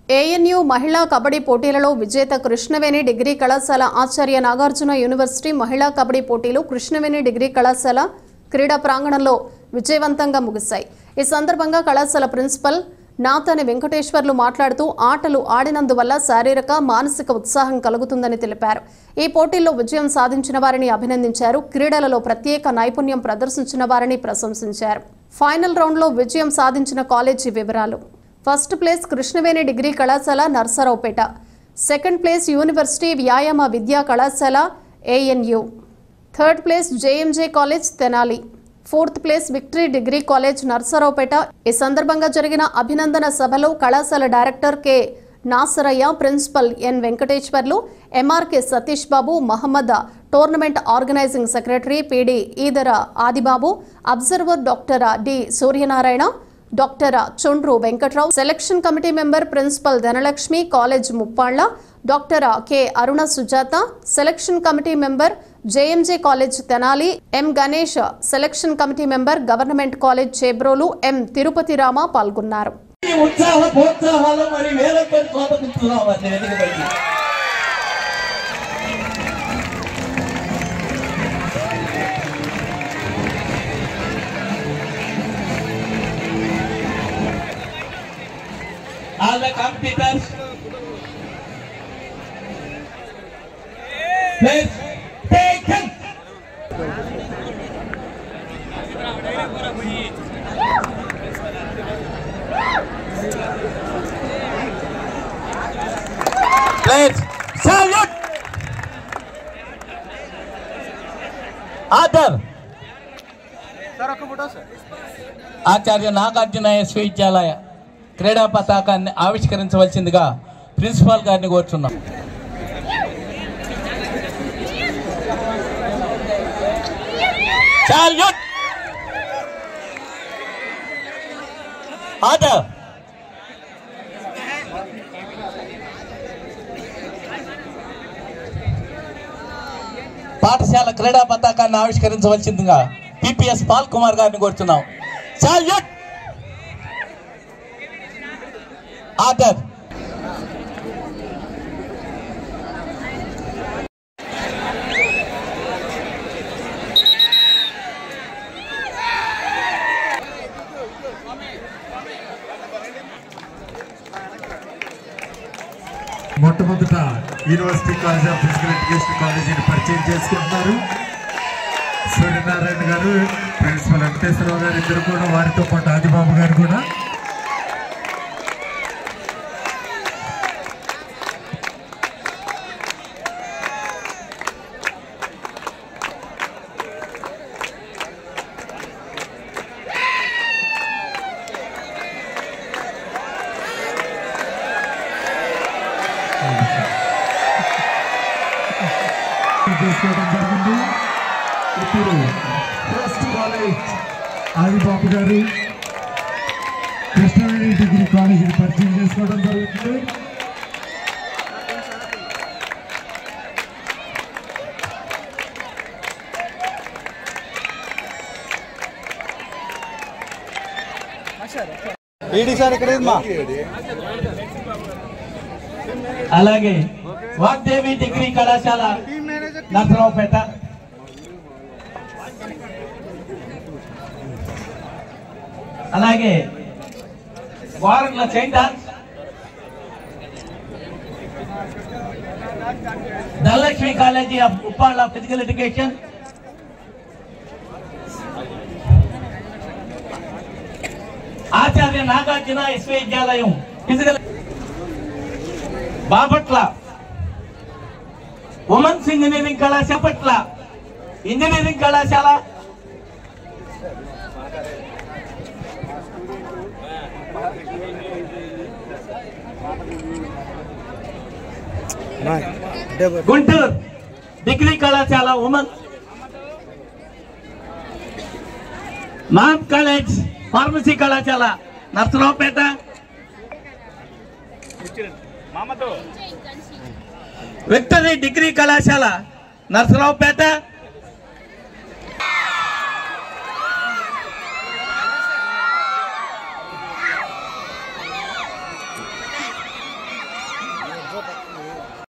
ANU మహిళా కబడ్డీ పోటీలలో విజేత కృష్ణవేణి డిగ్రీ కళాశాల ఆచార్య నాగార్జున యూనివర్సిటీ మహిళా కబడ్డీ పోటీలు కృష్ణవేణి డిగ్రీ కళాశాల క్రీడా ప్రాంగణంలో విజయవంతంగా ముగిశాయి. ఈ సందర్భంగా కళాశాల ప్రిన్సిపల్ నాతని వెంకటేశ్వర్లు మాట్లాడుతూ ఆటలు ఆడినందువల్ల శారీరక మానసిక ఉత్సాహం కలుగుతుందని తెలిపారు. ఈ పోటీల్లో విజయం సాధించిన వారిని అభినందించారు. క్రీడలలో ప్రత్యేక నైపుణ్యం ప్రదర్శించిన వారిని ప్రశంసించారు. ఫైనల్ రౌండ్లో విజయం సాధించిన కాలేజీ వివరాలు: ఫస్ట్ ప్లేస్ కృష్ణవేణి డిగ్రీ కళాశాల నర్సరావుపేట, సెకండ్ ప్లేస్ యూనివర్సిటీ వ్యాయామ విద్యా కళాశాల ANU, third place JMJ college Tenali, fourth place victory degree college Narasaraopet. ఈ సందర్భంగా జరిగిన అభినందన సభలో కళాశాల director K Nasarayya, principal N Venkateswarlu, MRK Satish Babu, Mohammed, tournament organising secretary PD Edara Adibabu, observer doctor D Suryanarayana, doctor Chondru Venkatrao, selection committee member principal Dhanalakshmi, college Muppalla doctor K Aruna Sujatha, selection committee member JMJ college Tenali M Ganesh, selection committee member government college Chebrolu ఎం తిరుపతి రామ పాల్గొన్నారు. All the competitors, please taken. Please salute. Other. Acharya Nagarjuna విశ్వవిద్యాలయ క్రీడా పతాకాన్ని ఆవిష్కరించవలసిందిగా principal గారిని కోరుచున్నాం. పాఠశాల క్రీడా పతాకాన్ని ఆవిష్కరించవలసిందిగా PPS Paul Kumar గారిని కోరుచున్నాం. సాల్యూట్. ఆర్డర్. మొట్టమొదట university college of physical education కాలేజీని పరిచయం చేసుకుంటున్నారు. సూర్యనారాయణ గారు, ప్రిన్సిపల్ వెంకటేశ్వరరావు గారు ఇద్దరు కూడా, వారితో పాటు ఆదిబాబు గారు కూడా. చేసుకోవడం జరిగింది. ఇప్పుడు ఫస్ట్ కాలేజ్ ఆదిబాబు గారు కృష్ణవేణి డిగ్రీ కాలేజీని పరిచయం చేసుకోవడం జరుగుతుంది. అలాగే వాగ్దేవి డిగ్రీ కళాశాల నర్సరావుపేట, అలాగే వారంల saint Ann's, Dhanalakshmi college of Uppalla physical education, Acharya Nagarjuna విశ్వవిద్యాలయం ఫిజికల్, బాపట్ల ఉమెన్స్ ఇంజనీరింగ్ కళాశాల, పట్ల ఇంజనీరింగ్ కళాశాల, గుంటూరు డిగ్రీ కళాశాల ఉమెన్, మామ్ కాలేజ్ ఫార్మసీ కళాశాల నర్సరావుపేట, విక్టరీ డిగ్రీ కళాశాల నర్సరావుపేట,